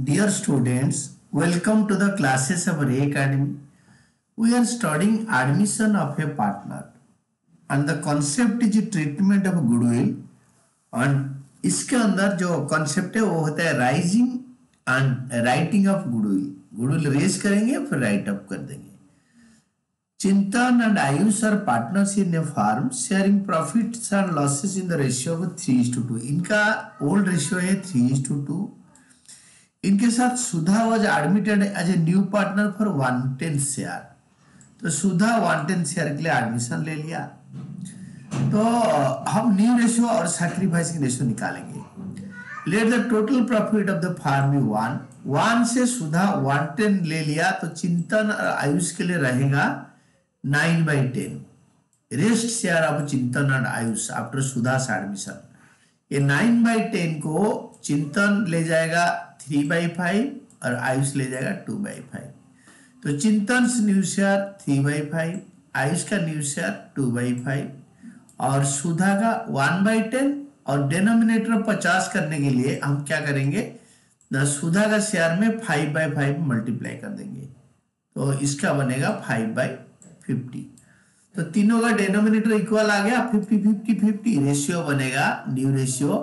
Dear students, welcome to the classes of Ray Academy. We are studying admission of a partner and the concept is treatment of goodwill and इसके अंदर जो concept है वो होता है rising and writing of goodwill. Goodwill raise करेंगे फिर write up कर देंगे. Chintan and Ayush are partners in a firm sharing profits and losses in the ratio of 3:2. इनका old ratio है 3:2. इनके साथ Sudha was admitted as a new partner for 110 share. तो Sudha 110 share के लिए एडमिशन ले लिया. तो हम न्यू रेशियो और सैक्रिफाइसिंग रेशियो निकालेंगे. Let the total profit of the firm be 1 से सुधा 110 ले लिया तो चिंतन और आयुष के लिए रहेगा 9/10. रेस्ट शेयर ऑफ चिंतन और आयुष आफ्टर सुधा एडमिशन. ये 9/10 को चिंतन ले जाएगा 3/5 और आयुष ले जाएगा 2/5. तो चिंतन न्यू शेयर 3/5, आयुष का न्यू शेयर 2/5 और सुधा का 1/10. और डिनोमिनेटर 50 करने के लिए हम क्या करेंगे, सुधा का शेयर में 5/5 मल्टीप्लाई कर देंगे तो इसका बनेगा 5/50. तो तीनों का डिनोमिनेटर इक्वल आ गया 50-50-50. रेशियो बनेगा न्यू रेशियो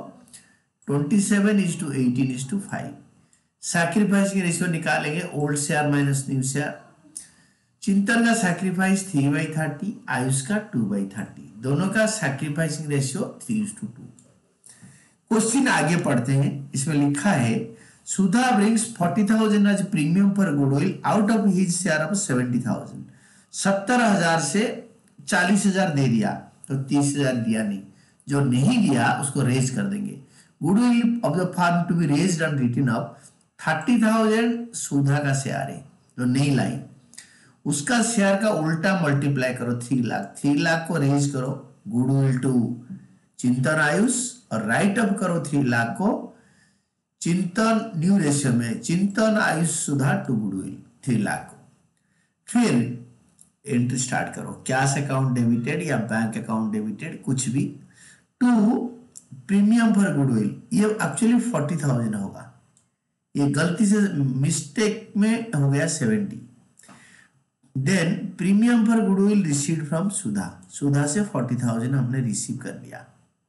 27:18:5. सैक्रिफाइसिंग रेशियो निकालेंगे old share minus new share. Chintan का सैक्रिफाइस 3/30, आयुष का 2/30. दोनों का सैक्रिफाइसिंग रेशियो 3:2. क्वेश्चन आगे पढ़ते हैं. इसमें लिखा है Sudha brings 40,000 as premium for goodwill out of his share of 70,000. 70,000 से 40,000 दे दिया तो 30,000 दिया नहीं. जो नहीं दिया उसको रेज कर देंगे. Goodwill of the firm to be raised and written off 30,000 Sudha का शेयर है जो नहीं लाई. उसका शेयर का उल्टा मल्टीप्लाई करो 3 लाख. 3 लाख को रेज करो गुडविल टू चिंतन आयुष और राइट अप करो 3 लाख को चिंतन न्यू रेशियो में चिंतन आयुष सुधा टू गुडविल 3 लाख को. फिर एंट्री स्टार्ट करो. कैश अकाउंट डेबिटेड या बैंक अकाउंट डेबिटेड कुछ भी टू प्रीमियम फॉर गुडविल. ये एक्चुअली 40,000 होगा. ये गलती से मिस्टेक में हो गया 70. Then premium for goodwill received from Sudha. Sudha से 40,000 हमने रिसीव कर लिया.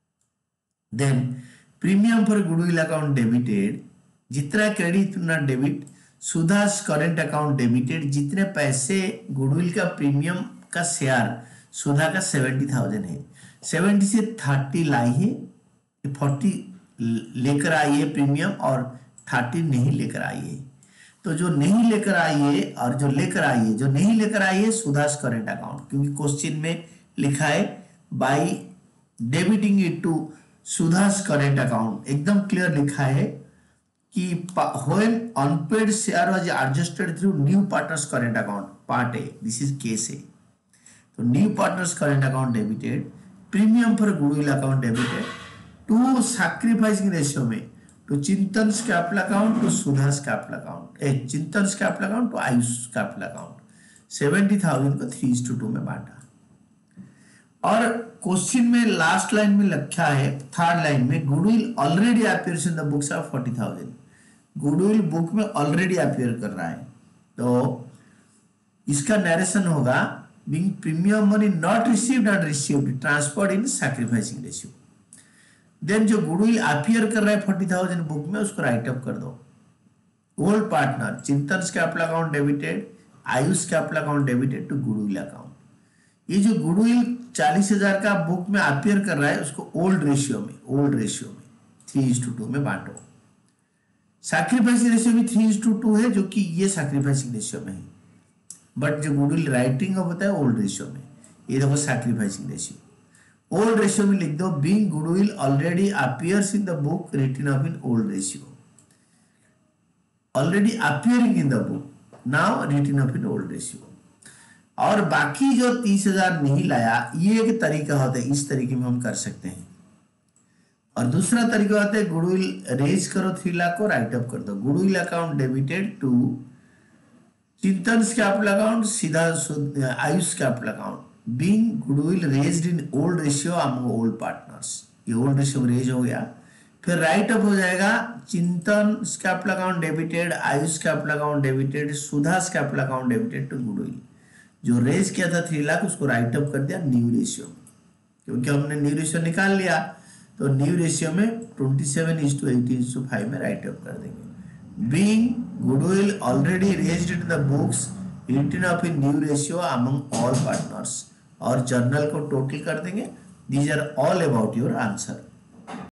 Then premium for goodwill account debited. जितना क्रेडिट उतना debit. Sudha current account debited. जितने पैसे गुडविल का प्रीमियम का शेयर सुधा का 70,000 है. 70 से 30 लाई है, 40 लेकर आई है प्रीमियम और 30 नहीं लेकर आई है. तो जो नहीं लेकर आई है और जो लेकर आई है, जो नहीं लेकर आई है सुधा करेंट अकाउंट, क्योंकि क्वेश्चन में लिखा है by debiting it to Sudha current account. एकदम क्लियर लिखा है कि when unpaid share was adjusted through new partners current account part A, this is case A. तो new partners current account debited, premium for goodwill account debited to sacrificing ratio में to Chintan capital account to Sudha capital account, Chintan capital account to Ayush capital account. 70,000 को 3:2 में बांटा. और question में last line में लिखा है थर्ड लाइन में goodwill already appears in the books of 40,000. Goodwill book में ऑलरेडी अपीयर कर रहा है तो इसका नरेशन होगा being premium money not received and received transferred in sacrificing ratio. Then जो गुडविल अपीयर कर रहा है 40,000 बुक में उसको राइट अप कर दो. Old partner Chintan capital account debited, Ayush capital account debited to goodwill account. ये जो गुडविल 40,000 का बुक में अपीयर कर रहा है उसको ओल्ड रेशियो में 3:2 में बांटो. सैक्रिफाइसिंग रेशियो भी 3:2 है जो कि ये सैक्रिफाइसिंग रेशियो में है, बट जो गुडविल राइटिंग का होता है ओल्ड रेशियो में. ये देखो सैक्रिफाइसिंग रेशियो ओल्ड रेशियो में लिख दो. Being goodwill already appears in the book written off in old ratio. Already appearing in the book now written off in old ratio. और बाकी जो 30,000 नहीं लाया ये एक तरीका होता है, इस तरीके में हम कर सकते हैं. और दूसरा तरीका होता है गुडविल रेज करो 3 लाख को राइट अप कर दो. Goodwill account debited to Chintan capital account सीधा Ayush capital account. Being goodwill raised in old ratio among old partners. ये ओल्ड रेशियो रेज हो गया फिर राइट अप हो जाएगा Chintan capital account debited, Ayush capital account debited, Sudha capital account debited to goodwill. जो raise किया था 3 लाख उसको राइट अप कर दिया न्यू रेशियो में, क्योंकि हमने न्यू रेशियो निकाल लिया तो न्यू रेशियो में 27:80:5 में राइट अप कर देंगे। Being goodwill already raised in the books written up in new ratio among all partners, और जर्नल को टोटल कर देंगे। These are all about your answer.